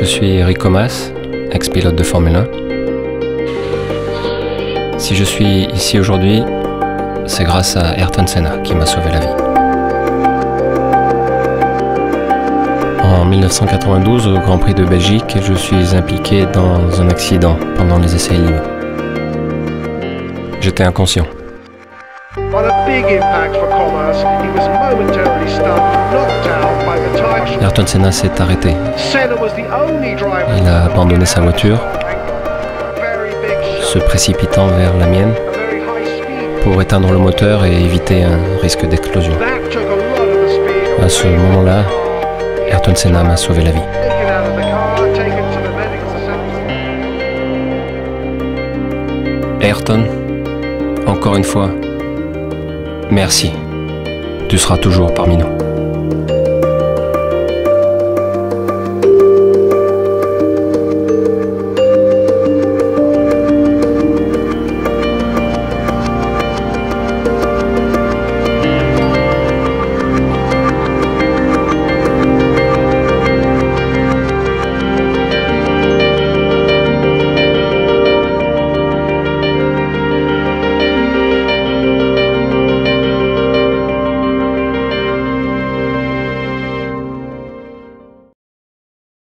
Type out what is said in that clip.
Je suis Eric Omas, ex-pilote de Formule 1. Si je suis ici aujourd'hui, c'est grâce à Ayrton Senna qui m'a sauvé la vie. En 1992, au Grand Prix de Belgique, je suis impliqué dans un accident pendant les essais libres. J'étais inconscient. Ayrton Senna s'est arrêté. Il a abandonné sa voiture, se précipitant vers la mienne pour éteindre le moteur et éviter un risque d'explosion. À ce moment-là, Ayrton Senna m'a sauvé la vie. Ayrton, encore une fois, merci. Tu seras toujours parmi nous.